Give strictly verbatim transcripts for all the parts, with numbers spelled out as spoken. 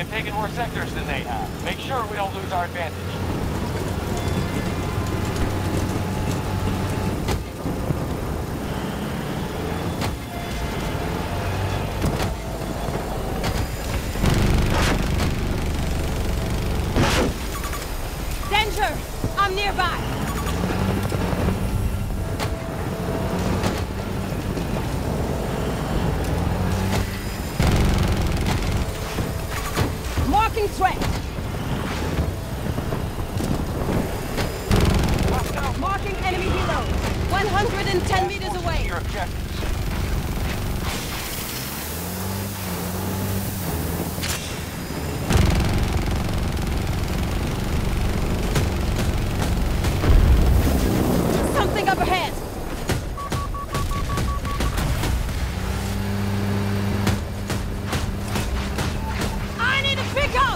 have taken more sectors than they have. Make sure we don't lose our advantage. Danger! I'm nearby! Marking threat! Marking enemy helo! one hundred ten meters away! Your objectives. Something up ahead! I need a pickup!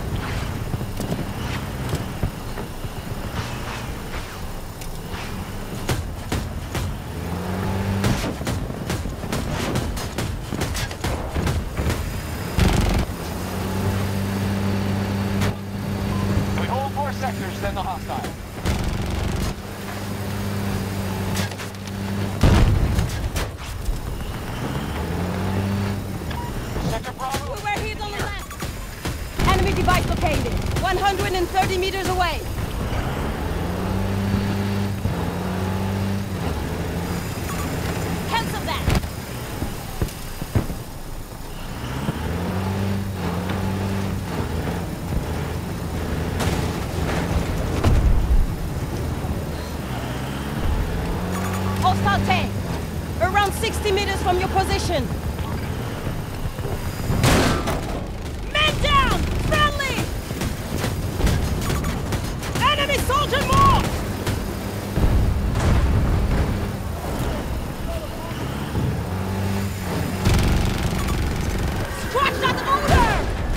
We hold more sectors than the hostile. Sector Bravo. We were hit on the left! Enemy device located! one hundred thirty meters away! Cancel that! Hostile tank! Around sixty meters from your position! Men down! Friendly! Enemy soldier more! Scratch that odor!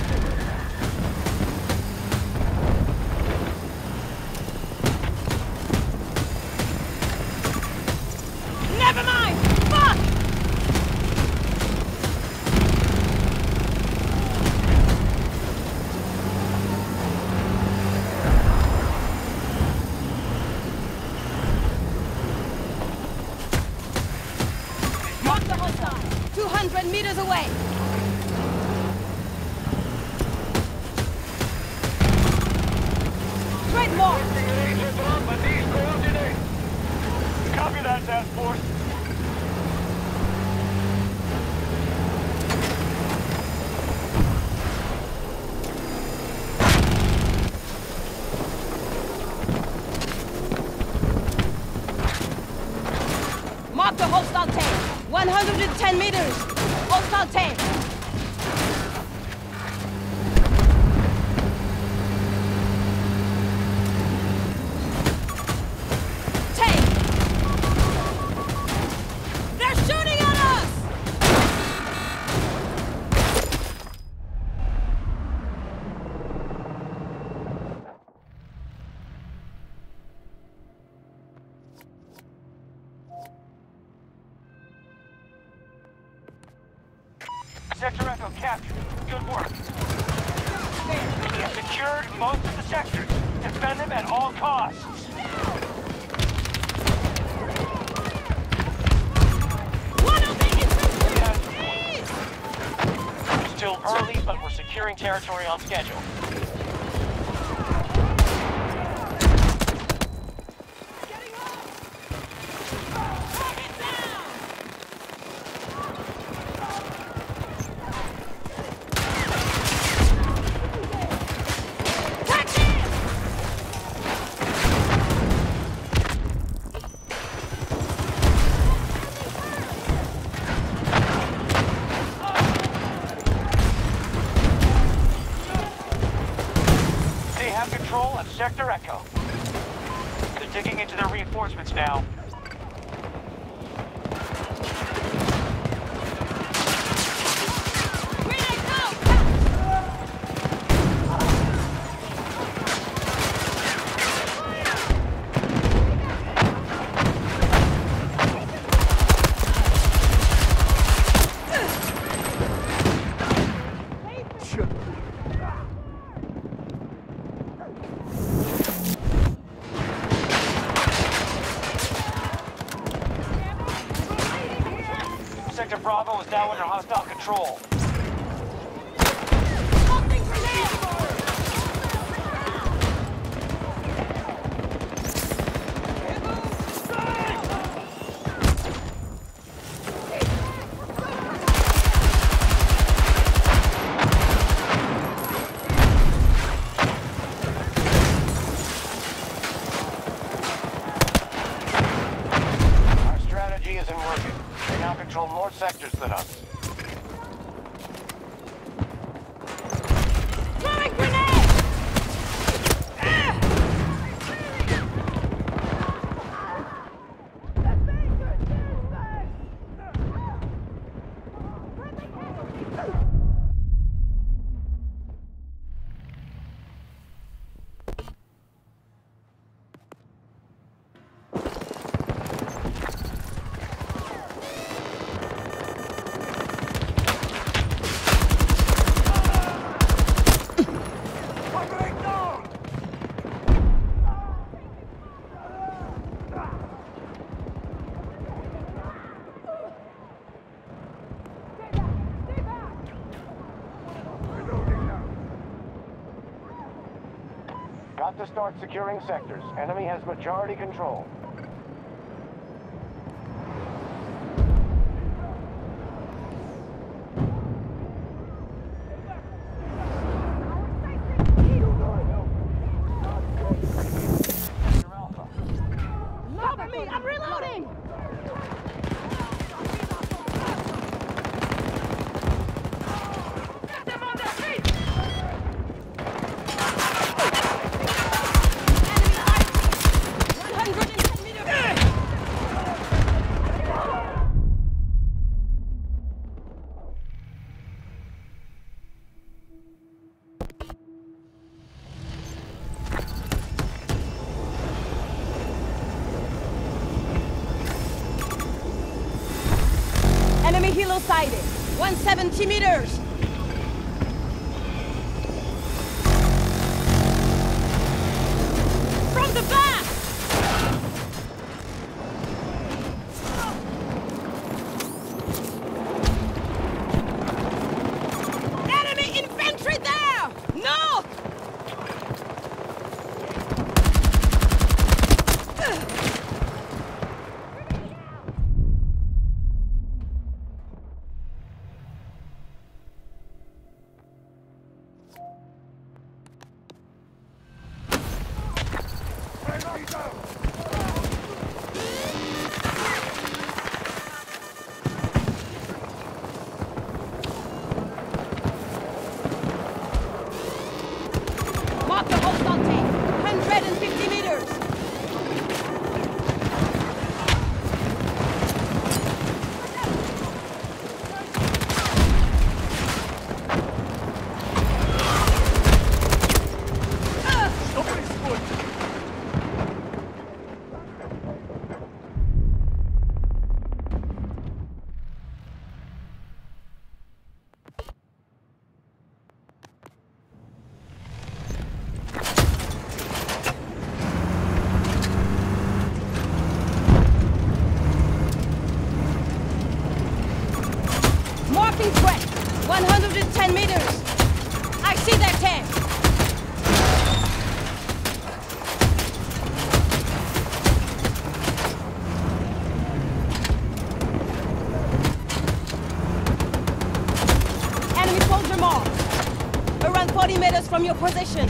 Never mind! Fuck! Mark the hostile! two hundred meters away! Straight mark! Copy that, task force. Mark the hostile tank! one hundred ten meters! Hostile tank! Tank! They're shooting at us! Sector Echo captured. Good work. We have secured most of the sectors. Defend them at all costs. One of the infantry! It's still early, but we're securing territory on schedule. Target down! Tactics! They have control of Sector Echo. They're digging into their reinforcements now. Grenade out! Sector Bravo is now under hostile control. Control more sectors than us. Throwing grenade! Ah! Got to start securing sectors. Enemy has majority control. Cover me! I'm reloading! Get them on their feet! Enemy helo sighted. one hundred seventy meters. From the back! Enemy infantry there! No! Mark the hostile tank. one hundred fifty meters. Marking threat. one hundred ten meters. I see that tank. Enemy soldier marked. Around forty meters from your position.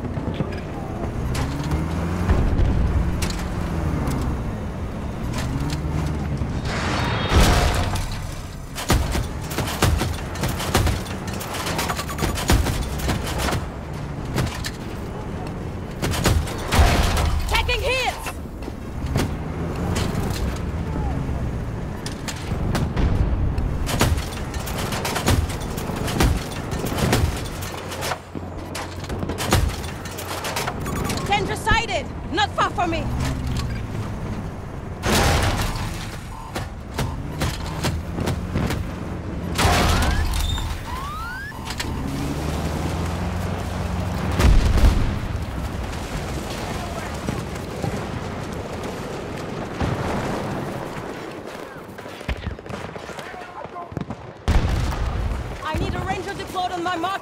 Not far from me!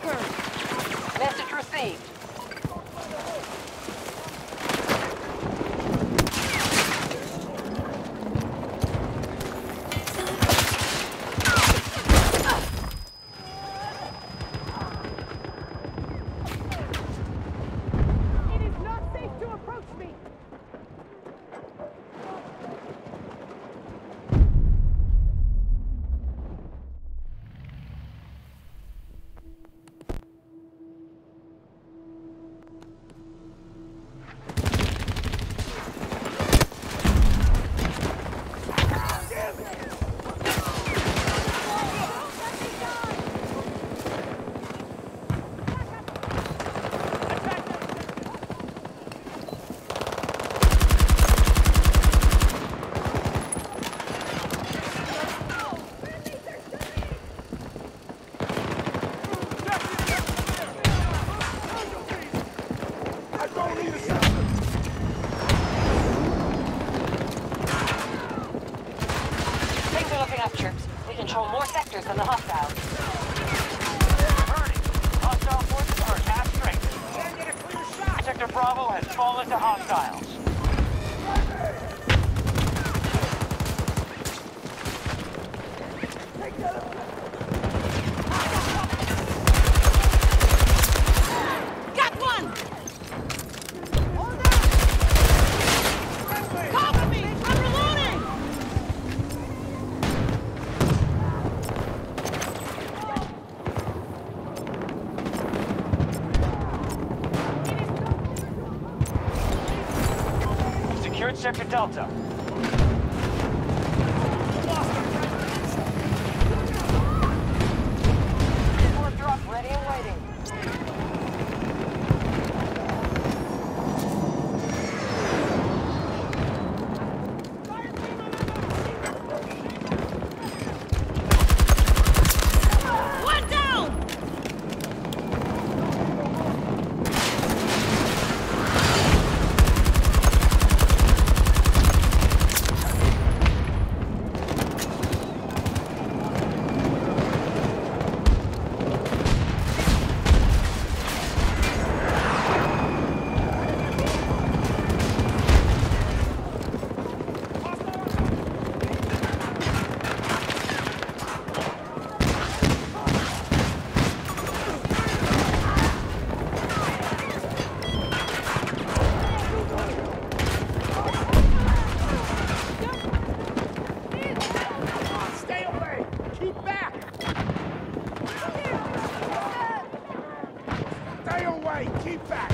marker. Message received. It is not safe to approach me. Things are looking up, troops. We control more sectors than the hostiles. Hurting. Hostile forces are at half strength. Get a clear shot. Sector Bravo has fallen to hostiles. Got one! Cover me! I'm reloading! Secured Sector Delta. Support drop ready and waiting. One down! Stay away! Keep back! Stay away! Keep back!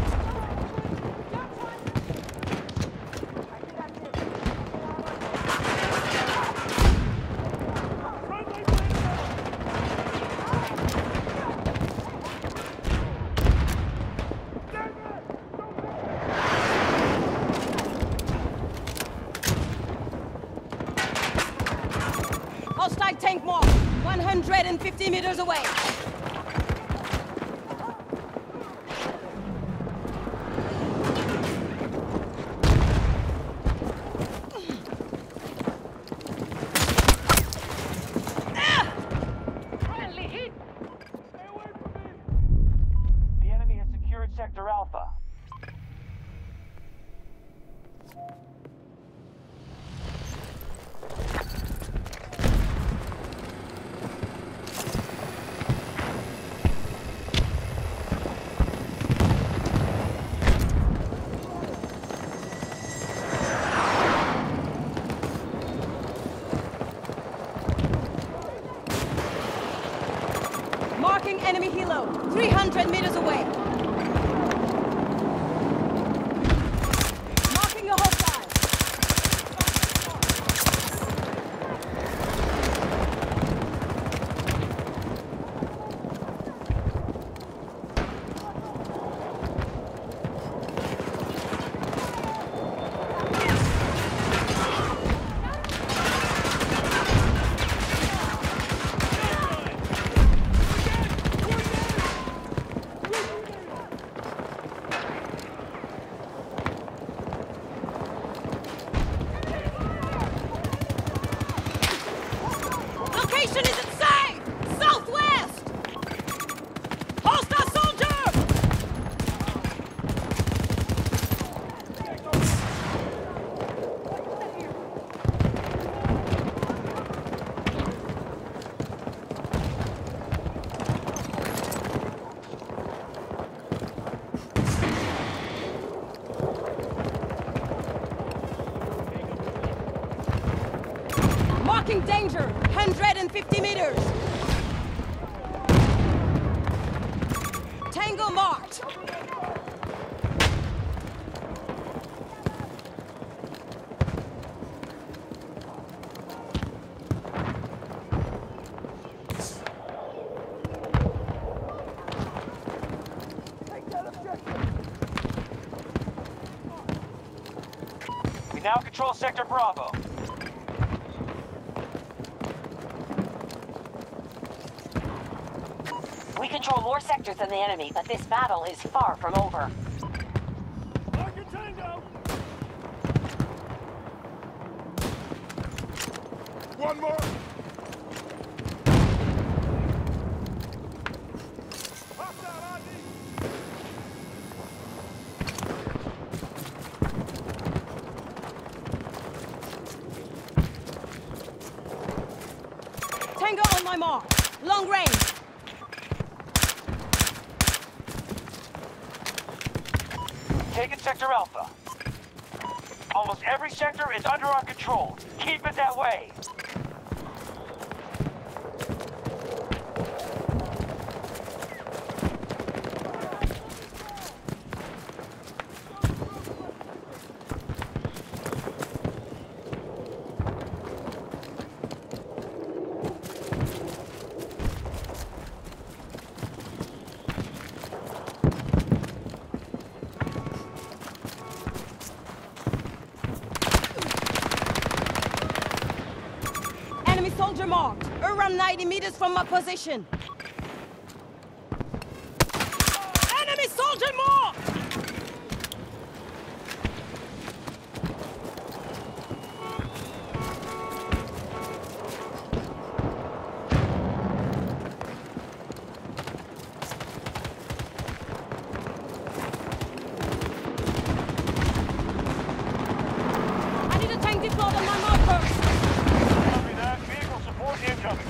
Hostile tank mark, one hundred fifty meters away. Friendly hit! Stay away from me! The enemy has secured Sector Alpha. Marking enemy helo, three hundred meters away. Marking a hostile. Tracking danger! one hundred fifty meters! Tango marked! We now control Sector Bravo. We control more sectors than the enemy, but this battle is far from over. Target Tango! One more! Tango on my mark! Long range! Taking Sector Alpha. Almost every sector is under our control. Keep it that way. Soldier marked, around ninety meters from my position. Enemy soldier marked! I need a tank deployed on my marker. Incoming.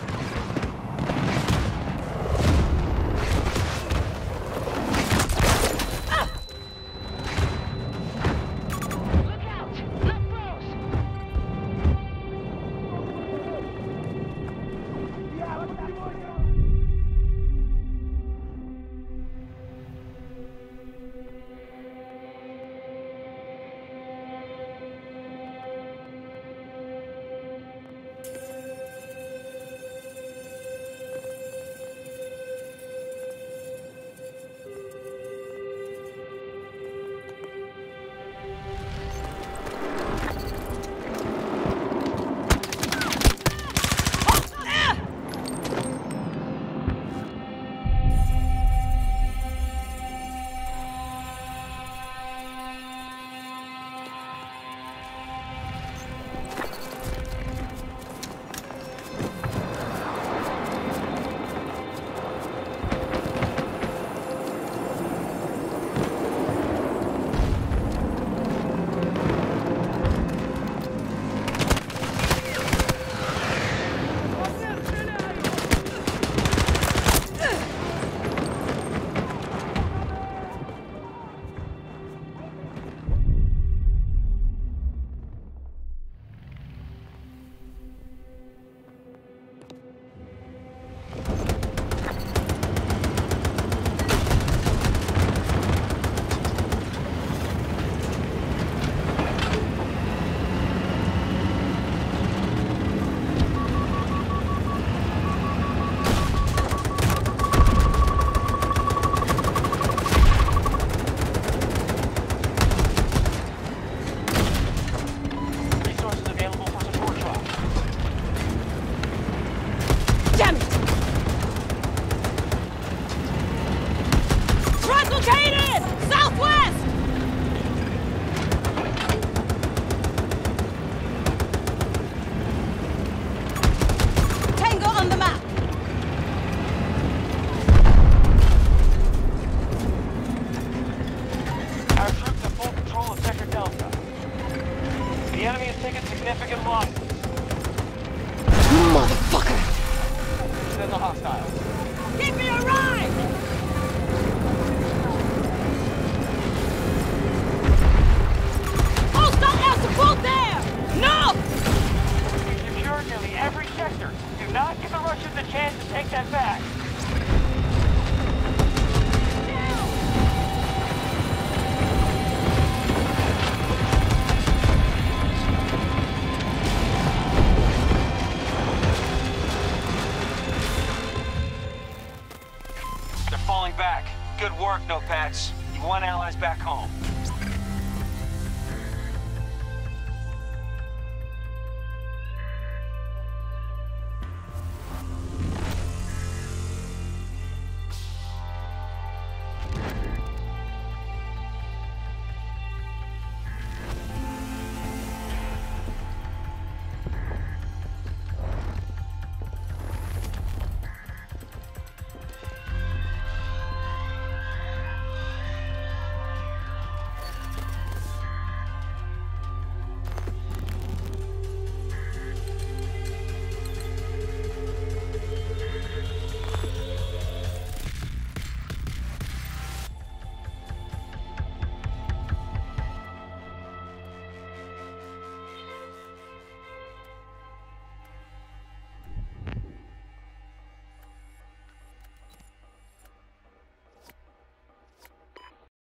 significant loss. Motherfucker! There's a hostile. Give me a ride! Hostile air support there! No! We secured nearly every the chance to take that back. They're falling back. Good work, Notepats. You won allies back home.